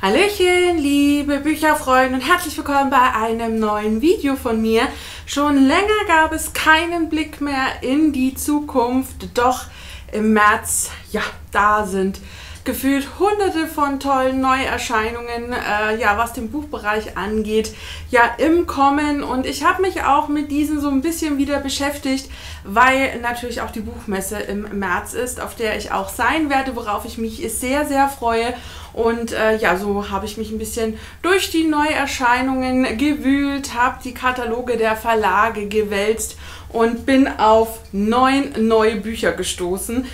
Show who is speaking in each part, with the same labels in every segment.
Speaker 1: Hallöchen, liebe Bücherfreunde und herzlich willkommen bei einem neuen Video von mir. Schon länger gab es keinen Blick mehr in die Zukunft, doch im März, ja, da sind gefühlt hunderte von tollen Neuerscheinungen, was den Buchbereich angeht, ja, im Kommen. Und ich habe mich auch mit diesen so ein bisschen wieder beschäftigt, weil natürlich auch die Buchmesse im März ist, auf der ich auch sein werde, worauf ich mich sehr, sehr freue. Und so habe ich mich ein bisschen durch die Neuerscheinungen gewühlt, habe die Kataloge der Verlage gewälzt und bin auf 9 neue Bücher gestoßen,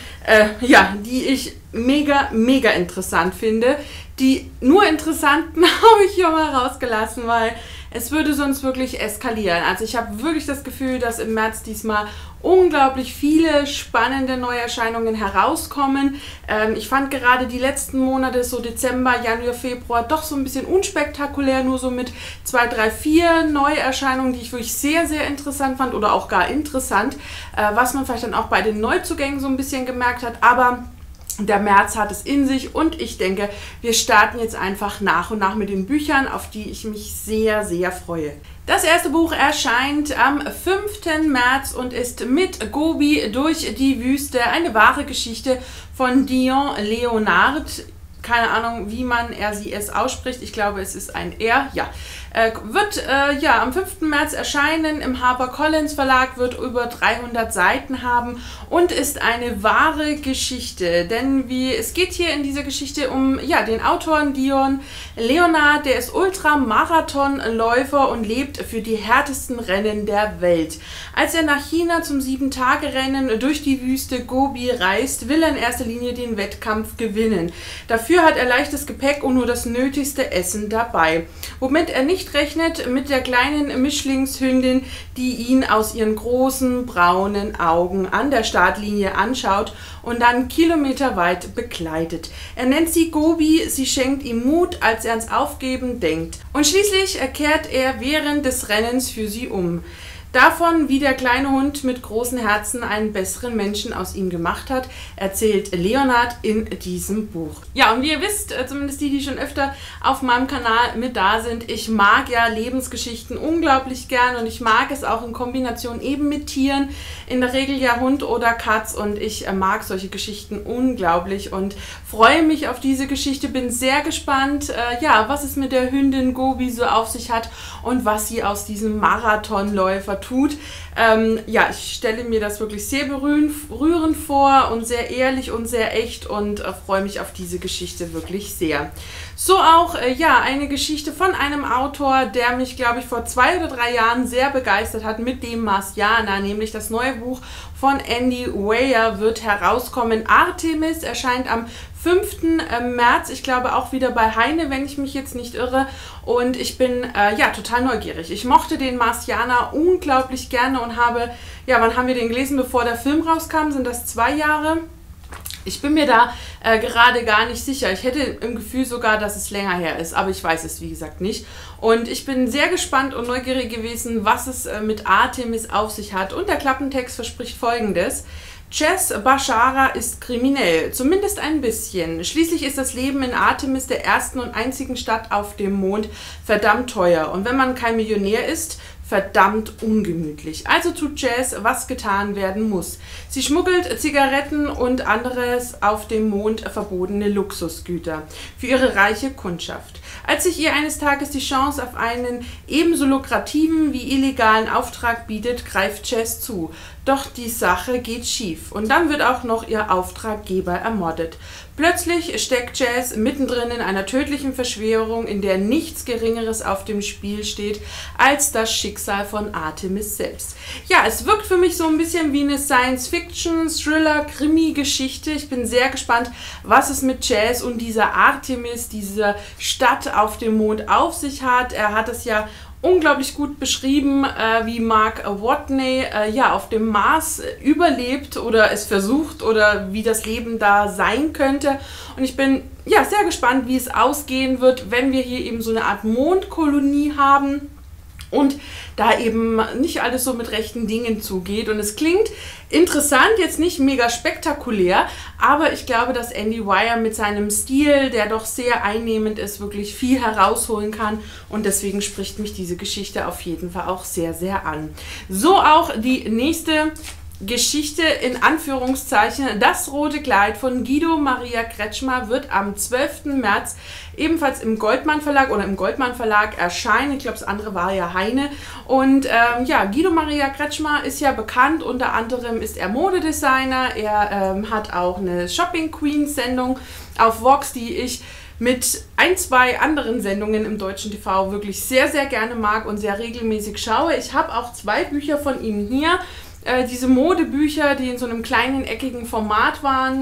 Speaker 1: die ich mega, mega interessant finde. Die nur interessanten habe ich hier mal rausgelassen, weil es würde sonst wirklich eskalieren. Also ich habe wirklich das Gefühl, dass im März diesmal unglaublich viele spannende Neuerscheinungen herauskommen. Ich fand gerade die letzten Monate, so Dezember, Januar, Februar, doch so ein bisschen unspektakulär, nur so mit 2, 3, 4 Neuerscheinungen, die ich wirklich sehr, sehr interessant fand oder auch gar interessant, was man vielleicht dann auch bei den Neuzugängen so ein bisschen gemerkt hat, aber der März hat es in sich und ich denke, wir starten jetzt einfach nach und nach mit den Büchern, auf die ich mich sehr, sehr freue. Das erste Buch erscheint am 5. März und ist Mit Gobi durch die Wüste, eine wahre Geschichte von Dion Leonard. Keine Ahnung, wie man es ausspricht. Ich glaube, es ist ein R. Ja. Wird am 5. März erscheinen im HarperCollins Verlag, wird über 300 Seiten haben und ist eine wahre Geschichte. Denn es geht hier in dieser Geschichte um den Autoren Dion Leonard, der ist Ultramarathonläufer und lebt für die härtesten Rennen der Welt. Als er nach China zum 7-Tage-Rennen durch die Wüste Gobi reist, will er in erster Linie den Wettkampf gewinnen. Dafür hat er leichtes Gepäck und nur das nötigste Essen dabei. Womit er nicht rechnet, mit der kleinen Mischlingshündin, die ihn aus ihren großen braunen Augen an der Startlinie anschaut und dann kilometerweit begleitet. Er nennt sie Gobi, sie schenkt ihm Mut, als er ans Aufgeben denkt. Und schließlich kehrt er während des Rennens für sie um. Davon, wie der kleine Hund mit großen Herzen einen besseren Menschen aus ihm gemacht hat, erzählt Leonard in diesem Buch. Ja, und wie ihr wisst, zumindest die schon öfter auf meinem Kanal mit da sind, ich mag ja Lebensgeschichten unglaublich gern und ich mag es auch in Kombination eben mit Tieren, in der Regel ja Hund oder Katz, und ich mag solche Geschichten unglaublich und freue mich auf diese Geschichte, bin sehr gespannt, was es mit der Hündin Gobi so auf sich hat und was sie aus diesem Marathonläufer tut. Ich stelle mir das wirklich sehr berührend vor und sehr ehrlich und sehr echt und freue mich auf diese Geschichte wirklich sehr. So auch, eine Geschichte von einem Autor, der mich, glaube ich, vor 2 oder 3 Jahren sehr begeistert hat mit dem Marciana, nämlich das neue Buch von Andy Weir wird herauskommen. Artemis erscheint am 5. März, ich glaube auch wieder bei Heine, wenn ich mich jetzt nicht irre, und ich bin total neugierig. Ich mochte den Marciana unglaublich gerne und habe, wann haben wir den gelesen, bevor der Film rauskam, sind das 2 Jahre? Ich bin mir da gerade gar nicht sicher. Ich hätte im Gefühl sogar, dass es länger her ist, aber ich weiß es, wie gesagt, nicht. Und ich bin sehr gespannt und neugierig gewesen, was es mit Artemis auf sich hat. Und der Klappentext verspricht Folgendes: Jess Bashara ist kriminell, zumindest ein bisschen. Schließlich ist das Leben in Artemis, der ersten und einzigen Stadt auf dem Mond, verdammt teuer. Und wenn man kein Millionär ist, verdammt ungemütlich. Also tut Jess, was getan werden muss. Sie schmuggelt Zigaretten und anderes auf dem Mond verbotene Luxusgüter für ihre reiche Kundschaft. Als sich ihr eines Tages die Chance auf einen ebenso lukrativen wie illegalen Auftrag bietet, greift Jess zu. Doch die Sache geht schief und dann wird auch noch ihr Auftraggeber ermordet. Plötzlich steckt Jess mittendrin in einer tödlichen Verschwörung, in der nichts Geringeres auf dem Spiel steht als das Schicksal von Artemis selbst. Ja, es wirkt für mich so ein bisschen wie eine Science-Fiction, Thriller, Krimi-Geschichte. Ich bin sehr gespannt, was es mit Jess und dieser Artemis, dieser Stadt auf dem Mond auf sich hat. Er hat es ja unglaublich gut beschrieben, wie Mark Watney auf dem Mars überlebt oder es versucht oder wie das Leben da sein könnte. Und ich bin sehr gespannt, wie es ausgehen wird, wenn wir hier eben so eine Art Mondkolonie haben. und da eben nicht alles so mit rechten Dingen zugeht. Und es klingt interessant, jetzt nicht mega spektakulär, aber ich glaube, dass Andy Weir mit seinem Stil, der doch sehr einnehmend ist, wirklich viel herausholen kann. Und deswegen spricht mich diese Geschichte auf jeden Fall auch sehr, sehr an. So auch die nächste Geschichte in Anführungszeichen. Das rote Kleid von Guido Maria Kretschmer wird am 12. März ebenfalls im Goldmann Verlag oder im Goldmann Verlag erscheinen. Ich glaube, das andere war ja Heine. Und ja, Guido Maria Kretschmer ist ja bekannt. Unter anderem ist er Modedesigner. Er hat auch eine Shopping Queen Sendung auf Vox, die ich mit ein, zwei anderen Sendungen im deutschen TV wirklich sehr, sehr gerne mag und sehr regelmäßig schaue. Ich habe auch 2 Bücher von ihm hier. Diese Modebücher, die in so einem kleinen, eckigen Format waren,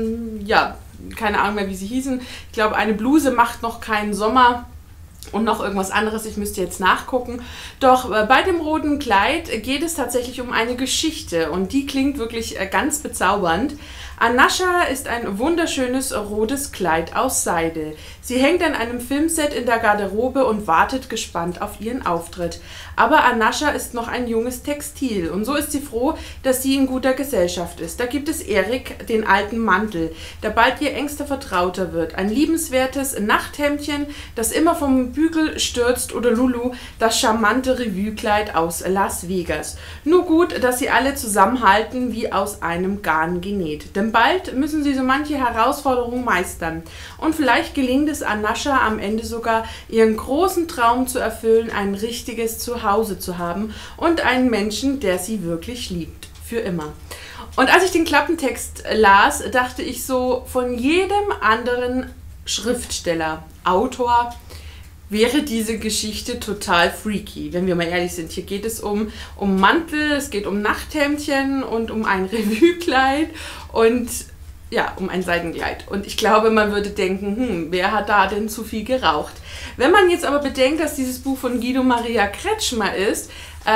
Speaker 1: ja, keine Ahnung mehr, wie sie hießen. Ich glaube, eine Bluse macht noch keinen Sommer und noch irgendwas anderes, ich müsste jetzt nachgucken. Doch bei dem roten Kleid geht es tatsächlich um eine Geschichte und die klingt wirklich ganz bezaubernd. Anascha ist ein wunderschönes rotes Kleid aus Seide. Sie hängt an einem Filmset in der Garderobe und wartet gespannt auf ihren Auftritt. Aber Anascha ist noch ein junges Textil und so ist sie froh, dass sie in guter Gesellschaft ist. Da gibt es Erik, den alten Mantel, der bald ihr engster Vertrauter wird. Ein liebenswertes Nachthemdchen, das immer vom Bügel stürzt, oder Lulu, das charmante Revue-Kleid aus Las Vegas. Nur gut, dass sie alle zusammenhalten wie aus einem Garn genäht. Denn bald müssen sie so manche Herausforderung meistern. Und vielleicht gelingt es Anascha am Ende sogar, ihren großen Traum zu erfüllen, ein richtiges Zuhause zu haben und einen Menschen, der sie wirklich liebt. Für immer. Und als ich den Klappentext las, dachte ich so, von jedem anderen Schriftsteller, Autor, wäre diese Geschichte total freaky, wenn wir mal ehrlich sind. Hier geht es um Mantel, es geht um Nachthemdchen und um ein Revue-Kleid und ja, um ein Seidenkleid. Und ich glaube, man würde denken, wer hat da denn zu viel geraucht? Wenn man jetzt aber bedenkt, dass dieses Buch von Guido Maria Kretschmer ist,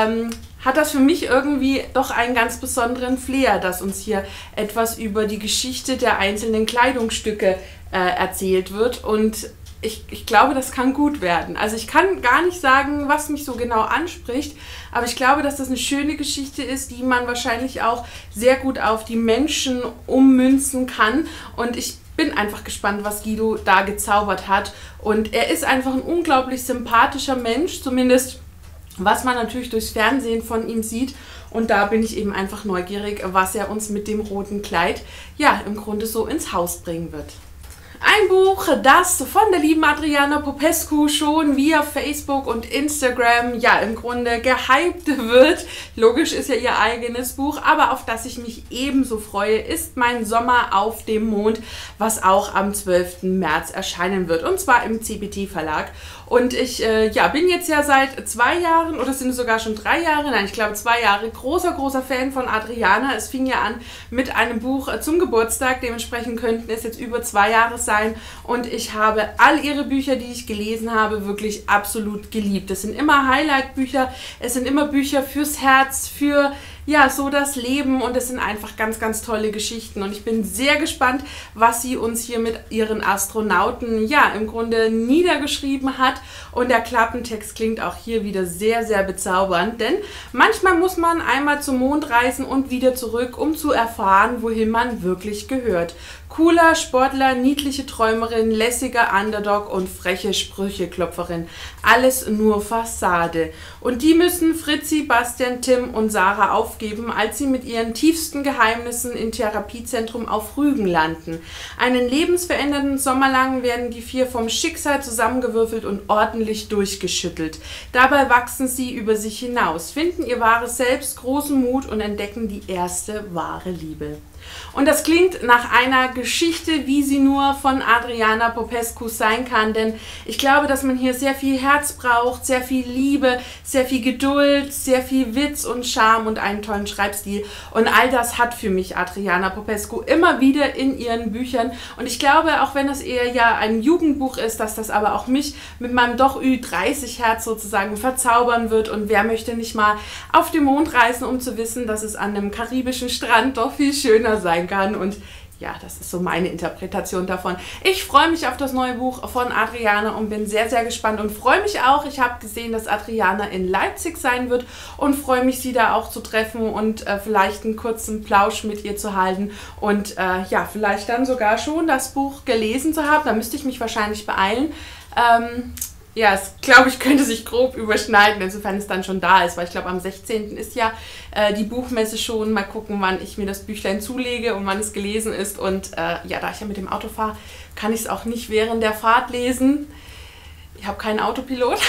Speaker 1: hat das für mich irgendwie doch einen ganz besonderen Flair, dass uns hier etwas über die Geschichte der einzelnen Kleidungsstücke erzählt wird. Und ich glaube, das kann gut werden. Also ich kann gar nicht sagen, was mich so genau anspricht, aber ich glaube, dass das eine schöne Geschichte ist, die man wahrscheinlich auch sehr gut auf die Menschen ummünzen kann. Und ich bin einfach gespannt, was Guido da gezaubert hat. Und er ist einfach ein unglaublich sympathischer Mensch, zumindest was man natürlich durchs Fernsehen von ihm sieht. Und da bin ich eben einfach neugierig, was er uns mit dem roten Kleid ja im Grunde so ins Haus bringen wird. Ein Buch, das von der lieben Adriana Popescu schon via Facebook und Instagram ja im Grunde gehypt wird. Logisch ist ja ihr eigenes Buch, aber auf das ich mich ebenso freue, ist Mein Sommer auf dem Mond, was auch am 12. März erscheinen wird, und zwar im CBT Verlag. Und ich ja, bin jetzt ja seit 2 Jahren, oder sind es sogar schon 3 Jahre, nein, ich glaube 2 Jahre, großer Fan von Adriana. Es fing ja an mit einem Buch zum Geburtstag, dementsprechend könnten es jetzt über 2 Jahre sein. Und ich habe all ihre Bücher, die ich gelesen habe, wirklich absolut geliebt. Es sind immer Highlight-Bücher, es sind immer Bücher fürs Herz, für ja, so das Leben, und es sind einfach ganz, ganz tolle Geschichten. Und ich bin sehr gespannt, was sie uns hier mit ihren Astronauten ja im Grunde niedergeschrieben hat. Und der Klappentext klingt auch hier wieder sehr, sehr bezaubernd, denn manchmal muss man einmal zum Mond reisen und wieder zurück, um zu erfahren, wohin man wirklich gehört. Cooler Sportler, niedliche Träumerin, lässiger Underdog und freche Sprücheklopferin. Alles nur Fassade. Und die müssen Fritzi, Bastian, Tim und Sarah aufgeben, als sie mit ihren tiefsten Geheimnissen im Therapiezentrum auf Rügen landen. Einen lebensverändernden Sommer lang werden die 4 vom Schicksal zusammengewürfelt und ordentlich durchgeschüttelt. Dabei wachsen sie über sich hinaus, finden ihr wahres Selbst, großen Mut und entdecken die erste wahre Liebe. Und das klingt nach einer Geschichte, wie sie nur von Adriana Popescu sein kann, denn ich glaube, dass man hier sehr viel Herz braucht, sehr viel Liebe, sehr viel Geduld, sehr viel Witz und Charme und einen tollen Schreibstil. Und all das hat für mich Adriana Popescu immer wieder in ihren Büchern. Und ich glaube, auch wenn das eher ja ein Jugendbuch ist, dass das aber auch mich mit meinem doch Ü30-Herz sozusagen verzaubern wird. Und wer möchte nicht mal auf den Mond reisen, um zu wissen, dass es an einem karibischen Strand doch viel schöner sein kann. Und ja, das ist so meine Interpretation davon. Ich freue mich auf das neue Buch von Adriana und bin sehr, sehr gespannt und freue mich auch. Ich habe gesehen, dass Adriana in Leipzig sein wird und freue mich, sie da auch zu treffen und vielleicht einen kurzen Plausch mit ihr zu halten und ja, vielleicht dann sogar schon das Buch gelesen zu haben. Da müsste ich mich wahrscheinlich beeilen. Ja, es glaube ich, könnte sich grob überschneiden, insofern es dann schon da ist, weil ich glaube, am 16. ist ja die Buchmesse schon. Mal gucken, wann ich mir das Büchlein zulege und wann es gelesen ist. Und ja, da ich ja mit dem Auto fahre, kann ich es auch nicht während der Fahrt lesen. Ich habe keinen Autopilot,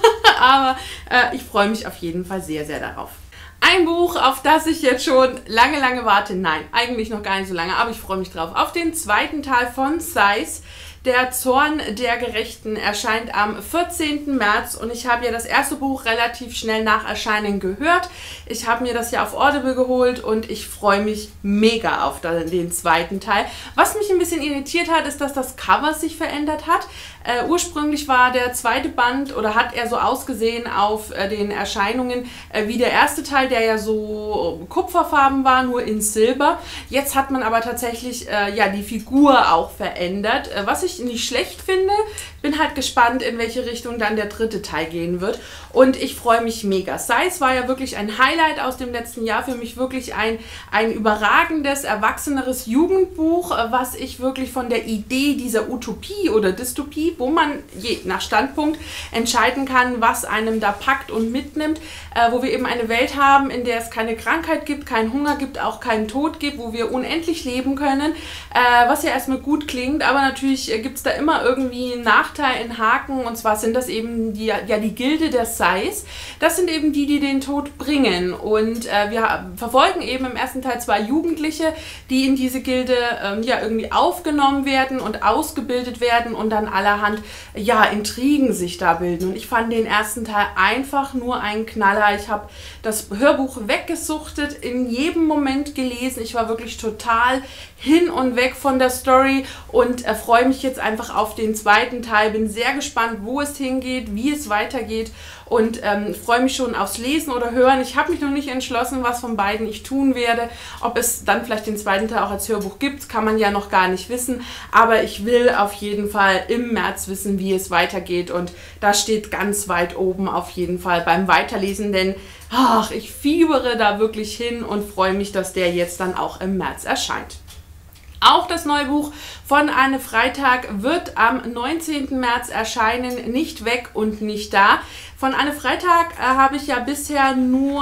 Speaker 1: aber ich freue mich auf jeden Fall sehr, sehr darauf. Ein Buch, auf das ich jetzt schon lange, lange warte. Nein, eigentlich noch gar nicht so lange, aber ich freue mich drauf. Auf den zweiten Teil von Sais. Der Zorn der Gerechten erscheint am 14. März und ich habe ja das erste Buch relativ schnell nach Erscheinen gehört. Ich habe mir das ja auf Audible geholt und ich freue mich mega auf den zweiten Teil. Was mich ein bisschen irritiert hat, ist, dass das Cover sich verändert hat. Ursprünglich war der zweite Band oder hat er so ausgesehen auf den Erscheinungen wie der erste Teil, der ja so kupferfarben war, nur in Silber. Jetzt hat man aber tatsächlich ja, die Figur auch verändert, was ich nicht schlecht finde. Bin halt gespannt, in welche Richtung dann der dritte Teil gehen wird und ich freue mich mega. Sais war ja wirklich ein Highlight aus dem letzten Jahr, für mich wirklich ein überragendes, erwachseneres Jugendbuch, was ich wirklich von der Idee dieser Utopie oder Dystopie, wo man je nach Standpunkt entscheiden kann, was einem da packt und mitnimmt, wo wir eben eine Welt haben, in der es keine Krankheit gibt, keinen Hunger gibt, auch keinen Tod gibt, wo wir unendlich leben können, was ja erstmal gut klingt, aber natürlich gibt es da immer irgendwie einen Nachteil, einen Haken, und zwar sind das eben die Gilde der Sais. Das sind eben die den Tod bringen und wir verfolgen eben im ersten Teil 2 Jugendliche, die in diese Gilde ja irgendwie aufgenommen werden und ausgebildet werden und dann allerhand ja, Intrigen sich da bilden. Und ich fand den ersten Teil einfach nur ein Knaller. Ich habe das Hörbuch weggesuchtet, in jedem Moment gelesen. Ich war wirklich total hin und weg von der Story und freue mich jetzt einfach auf den zweiten Teil. Bin sehr gespannt, wo es hingeht, wie es weitergeht und freue mich schon aufs Lesen oder Hören. Ich habe mich noch nicht entschlossen, was von beiden ich tun werde. Ob es dann vielleicht den zweiten Teil auch als Hörbuch gibt, kann man ja noch gar nicht wissen. Aber ich will auf jeden Fall im März wissen, wie es weitergeht. Und das steht ganz weit oben auf jeden Fall beim Weiterlesen, denn ach, ich fiebere da wirklich hin und freue mich, dass der jetzt dann auch im März erscheint. Auch das neue Buch von Anne Freitag wird am 19. März erscheinen, Nicht weg und nicht da. Von Anne Freitag habe ich ja bisher nur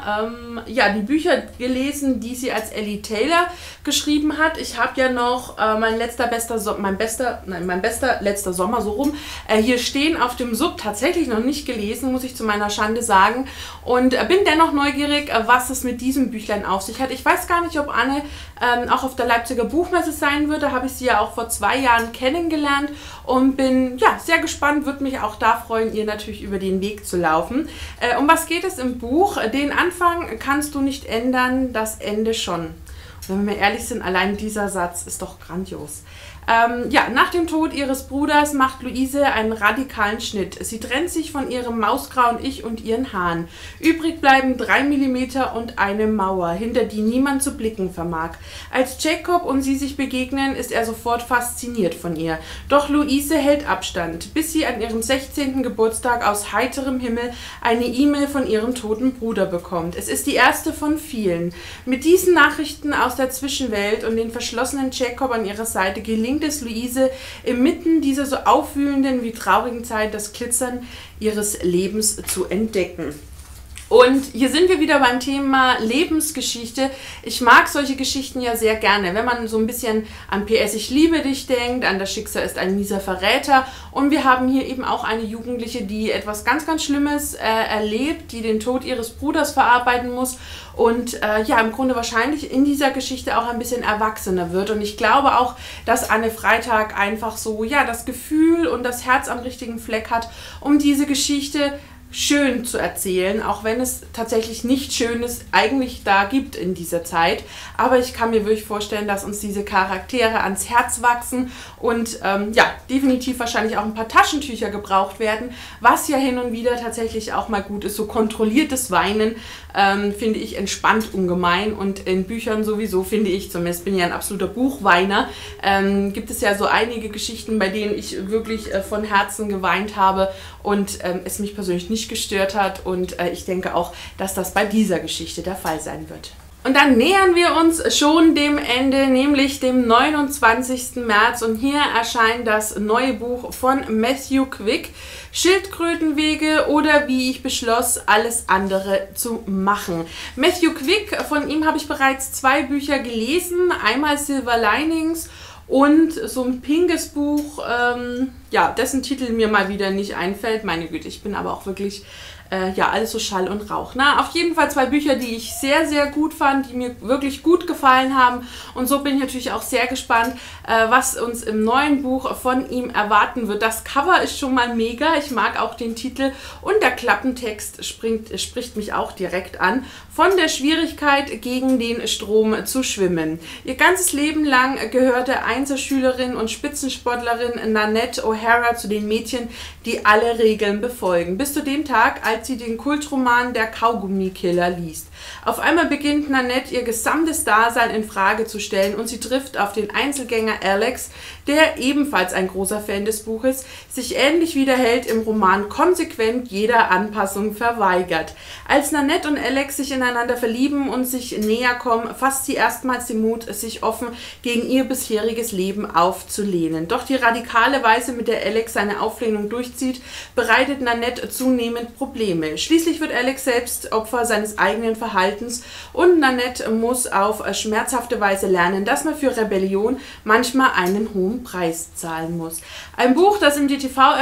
Speaker 1: ja, die Bücher gelesen, die sie als Ellie Taylor geschrieben hat. Ich habe ja noch mein bester letzter Sommer so rum hier stehen auf dem Sub, tatsächlich noch nicht gelesen, muss ich zu meiner Schande sagen. Und bin dennoch neugierig, was es mit diesem Büchlein auf sich hat. Ich weiß gar nicht, ob Anne auch auf der Leipziger Buchmesse sein wird. Da habe ich sie ja auch vor 2 Jahren kennengelernt und bin ja sehr gespannt, würde mich auch da freuen, ihr natürlich über den Weg zu laufen. Um was geht es im Buch? Den Anfang kannst du nicht ändern, das Ende schon. Und wenn wir ehrlich sind, allein dieser Satz ist doch grandios. Ja, nach dem Tod ihres Bruders macht Luise einen radikalen Schnitt. Sie trennt sich von ihrem mausgrauen Ich und ihren Haaren. Übrig bleiben 3 mm und eine Mauer, hinter die niemand zu blicken vermag. Als Jacob und sie sich begegnen, ist er sofort fasziniert von ihr. Doch Luise hält Abstand, bis sie an ihrem 16. Geburtstag aus heiterem Himmel eine E-Mail von ihrem toten Bruder bekommt. Es ist die erste von vielen. Mit diesen Nachrichten aus der Zwischenwelt und den verschlossenen Jacob an ihrer Seite gelingt es Luise, inmitten dieser so aufwühlenden wie traurigen Zeit das Glitzern ihres Lebens zu entdecken. Und hier sind wir wieder beim Thema Lebensgeschichte. Ich mag solche Geschichten ja sehr gerne, wenn man so ein bisschen an PS Ich liebe dich denkt, an das Schicksal ist ein mieser Verräter. Und wir haben hier eben auch eine Jugendliche, die etwas ganz, ganz Schlimmes erlebt, die den Tod ihres Bruders verarbeiten muss und ja, im Grunde wahrscheinlich in dieser Geschichte auch ein bisschen erwachsener wird. Und ich glaube auch, dass Anne Freitag einfach so, ja, das Gefühl und das Herz am richtigen Fleck hat, um diese Geschichte schön zu erzählen, auch wenn es tatsächlich nicht Schönes eigentlich da gibt in dieser Zeit. Aber ich kann mir wirklich vorstellen, dass uns diese Charaktere ans Herz wachsen und ja, definitiv wahrscheinlich auch ein paar Taschentücher gebraucht werden, was ja hin und wieder tatsächlich auch mal gut ist. So kontrolliertes Weinen finde ich entspannt ungemein, und in Büchern sowieso, finde ich zumindest, bin ja ein absoluter Buchweiner, gibt es ja so einige Geschichten, bei denen ich wirklich von Herzen geweint habe und es mich persönlich nicht gestört hat, und ich denke auch, dass das bei dieser Geschichte der Fall sein wird. Und dann nähern wir uns schon dem Ende, nämlich dem 29. März, und hier erscheint das neue Buch von Matthew Quick, Schildkrötenwege, oder wie ich beschloss, alles andere zu machen. Matthew Quick, von ihm habe ich bereits 2 Bücher gelesen, einmal Silver Linings und so ein pinkes Buch, ja, dessen Titel mir mal wieder nicht einfällt. Meine Güte, ich bin aber auch wirklich, ja, alles so Schall und Rauch. Na, auf jeden Fall 2 Bücher, die ich sehr, sehr gut fand, die mir wirklich gut gefallen haben. Und so bin ich natürlich auch sehr gespannt, was uns im neuen Buch von ihm erwarten wird. Das Cover ist schon mal mega. Ich mag auch den Titel, und der Klappentext spricht mich auch direkt an. Von der Schwierigkeit, gegen den Strom zu schwimmen. Ihr ganzes Leben lang gehörte Einzelschülerin und Spitzensportlerin Nanette O'Hara zu den Mädchen, die alle Regeln befolgen. Bis zu dem Tag, als sie den Kultroman Der Kaugummikiller liest. Auf einmal beginnt Nanette ihr gesamtes Dasein in Frage zu stellen, und sie trifft auf den Einzelgänger Alex, der ebenfalls ein großer Fan des Buches, sich ähnlich wie der Held im Roman konsequent jeder Anpassung verweigert. Als Nanette und Alex sich ineinander verlieben und sich näher kommen, fasst sie erstmals den Mut, sich offen gegen ihr bisheriges Leben aufzulehnen. Doch die radikale Weise, mit der Alex seine Auflehnung durchzieht, bereitet Nanette zunehmend Probleme. Schließlich wird Alex selbst Opfer seines eigenen Verhaltens, und Nanette muss auf schmerzhafte Weise lernen, dass man für Rebellion manchmal einen hohen Preis zahlen muss. Ein Buch, das im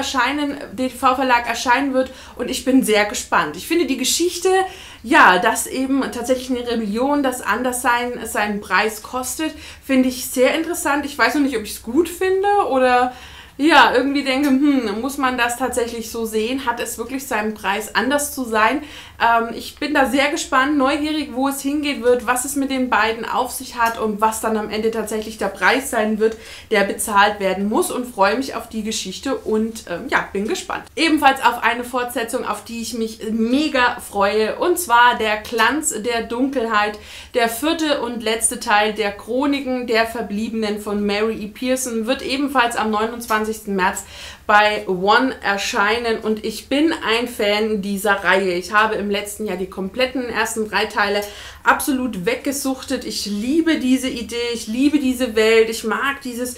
Speaker 1: DTV-Verlag erscheinen wird, und ich bin sehr gespannt. Ich finde die Geschichte, ja, dass eben tatsächlich eine Rebellion, das Anderssein seinen Preis kostet, finde ich sehr interessant. Ich weiß noch nicht, ob ich es gut finde oder ja, irgendwie denke, muss man das tatsächlich so sehen? Hat es wirklich seinen Preis, anders zu sein? Ich bin da sehr gespannt, neugierig, wo es hingehen wird, was es mit den beiden auf sich hat und was dann am Ende tatsächlich der Preis sein wird, der bezahlt werden muss, und freue mich auf die Geschichte und ja, bin gespannt. Ebenfalls auf eine Fortsetzung, auf die ich mich mega freue, und zwar Der Glanz der Dunkelheit, der 4. und letzte Teil der Chroniken der Verbliebenen von Mary E. Pearson, wird ebenfalls am 29. März bei One erscheinen, und ich bin ein Fan dieser Reihe. Ich habe im letzten Jahr die kompletten ersten 3 Teile absolut weggesuchtet. Ich liebe diese Idee, ich liebe diese Welt, ich mag dieses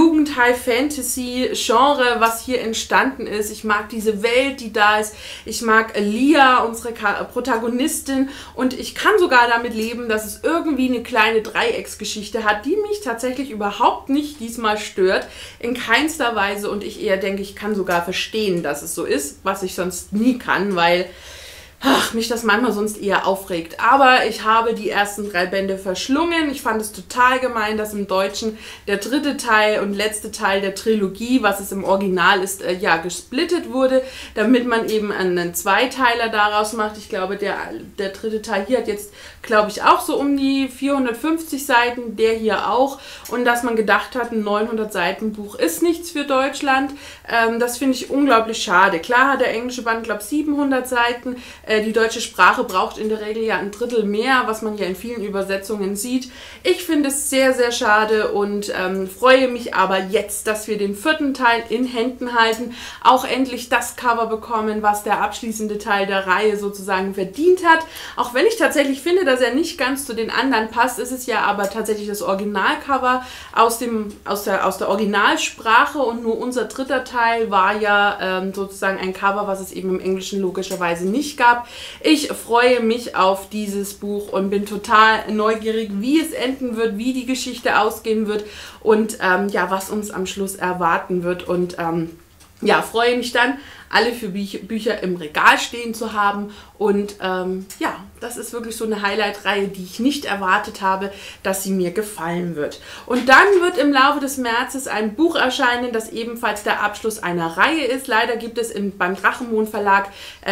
Speaker 1: Jugend-High-Fantasy-Genre, was hier entstanden ist. Ich mag diese Welt, die da ist. Ich mag Lia, unsere Protagonistin, und ich kann sogar damit leben, dass es irgendwie eine kleine Dreiecksgeschichte hat, die mich tatsächlich überhaupt nicht diesmal stört, in keinster Weise, und ich eher denke, ich kann sogar verstehen, dass es so ist, was ich sonst nie kann, weil mich das manchmal sonst eher aufregt. Aber ich habe die ersten 3 Bände verschlungen. Ich fand es total gemein, dass im Deutschen der 3. Teil und letzte Teil der Trilogie, was es im Original ist, ja, gesplittet wurde, damit man eben einen Zweiteiler daraus macht. Ich glaube, der 3. Teil hier hat jetzt, glaube ich, auch so um die 450 Seiten, der hier auch. Und dass man gedacht hat, ein 900-Seiten-Buch ist nichts für Deutschland. Das finde ich unglaublich schade. Klar hat der englische Band, glaube ich, 700 Seiten. Die deutsche Sprache braucht in der Regel ja ein Drittel mehr, was man ja in vielen Übersetzungen sieht. Ich finde es sehr, sehr schade und freue mich aber jetzt, dass wir den 4. Teil in Händen halten, auch endlich das Cover bekommen, was der abschließende Teil der Reihe sozusagen verdient hat. Auch wenn ich tatsächlich finde, dass er nicht ganz zu den anderen passt, ist es ja aber tatsächlich das Originalcover aus der Originalsprache, und nur unser 3. Teil war ja sozusagen ein Cover, was es eben im Englischen logischerweise nicht gab. Ich freue mich auf dieses Buch und bin total neugierig, wie es enden wird, wie die Geschichte ausgehen wird und ja, was uns am Schluss erwarten wird, und ja, freue mich dann alle vier Bücher im Regal stehen zu haben. Und ja, das ist wirklich so eine Highlight-Reihe, die ich nicht erwartet habe, dass sie mir gefallen wird. Und dann wird im Laufe des Märzes ein Buch erscheinen, das ebenfalls der Abschluss einer Reihe ist. Leider gibt es beim Drachenmond Verlag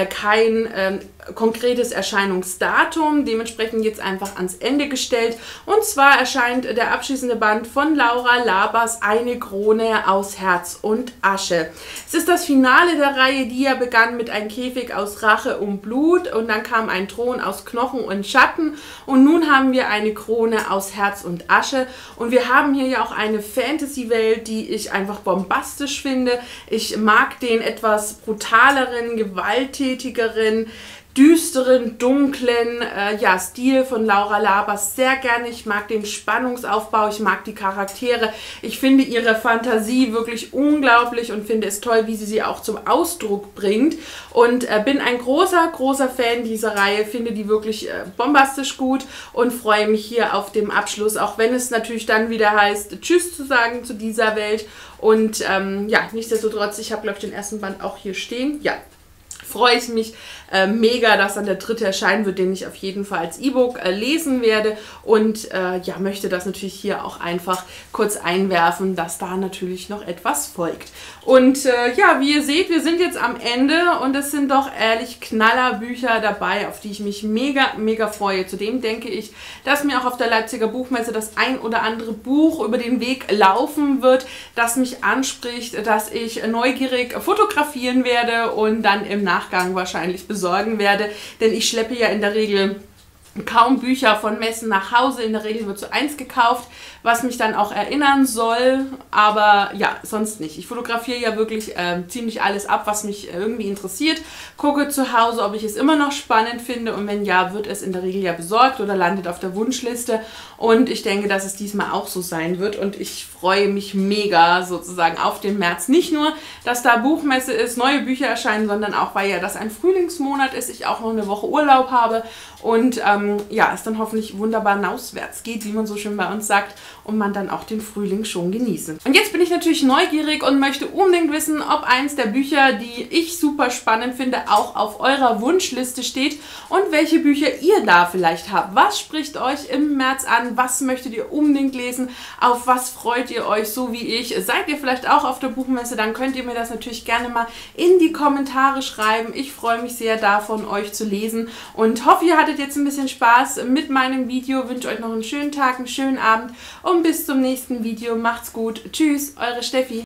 Speaker 1: kein konkretes Erscheinungsdatum, dementsprechend jetzt einfach ans Ende gestellt. Und zwar erscheint der abschließende Band von Laura Labers Eine Krone aus Herz und Asche. Es ist das Finale der Reihe, die ja begann mit Ein Käfig aus Rache und Blut und dann kam Ein Thron aus Knochen und Schatten und nun haben wir Eine Krone aus Herz und Asche und wir haben hier ja auch eine Fantasy-Welt, die ich einfach bombastisch finde. Ich mag den etwas brutaleren, gewalttätigeren, düsteren, dunklen Stil von Laura Labers sehr gerne. Ich mag den Spannungsaufbau, ich mag die Charaktere. Ich finde ihre Fantasie wirklich unglaublich und finde es toll, wie sie auch zum Ausdruck bringt. Und bin ein großer Fan dieser Reihe, finde die wirklich bombastisch gut und freue mich hier auf den Abschluss, auch wenn es natürlich dann wieder heißt, Tschüss zu sagen zu dieser Welt. Und ja, nichtsdestotrotz, ich habe, glaube ich, den ersten Band auch hier stehen. Ja. Freue ich mich mega, dass dann der dritte erscheinen wird, den ich auf jeden Fall als E-Book lesen werde und ja, möchte das natürlich hier auch einfach kurz einwerfen, dass da natürlich noch etwas folgt. Und ja, wie ihr seht, wir sind jetzt am Ende und es sind doch ehrlich Knallerbücher dabei, auf die ich mich mega freue. Zudem denke ich, dass mir auch auf der Leipziger Buchmesse das ein oder andere Buch über den Weg laufen wird, das mich anspricht, dass ich neugierig fotografieren werde und dann im Nachgang wahrscheinlich besorgen werde, denn ich schleppe ja in der Regel kaum Bücher von Messen nach Hause. In der Regel wird so eins gekauft, was mich dann auch erinnern soll, aber ja, sonst nicht. Ich fotografiere ja wirklich ziemlich alles ab, was mich irgendwie interessiert, gucke zu Hause, ob ich es immer noch spannend finde und wenn ja, wird es in der Regel ja besorgt oder landet auf der Wunschliste und ich denke, dass es diesmal auch so sein wird und ich freue mich mega sozusagen auf den März. Nicht nur, dass da Buchmesse ist, neue Bücher erscheinen, sondern auch, weil ja das ein Frühlingsmonat ist, ich auch noch eine Woche Urlaub habe und ja, es dann hoffentlich wunderbar nauswärts geht, wie man so schön bei uns sagt, und man dann auch den Frühling schon genießen. Und jetzt bin ich natürlich neugierig und möchte unbedingt wissen, ob eins der Bücher, die ich super spannend finde, auch auf eurer Wunschliste steht und welche Bücher ihr da vielleicht habt. Was spricht euch im März an? Was möchtet ihr unbedingt lesen? Auf was freut ihr euch, so wie ich? Seid ihr vielleicht auch auf der Buchmesse? Dann könnt ihr mir das natürlich gerne mal in die Kommentare schreiben. Ich freue mich sehr davon, euch zu lesen und hoffe, ihr hattet jetzt ein bisschen Spaß mit meinem Video. Wünsche euch noch einen schönen Tag, einen schönen Abend und bis zum nächsten Video. Macht's gut. Tschüss, eure Steffi.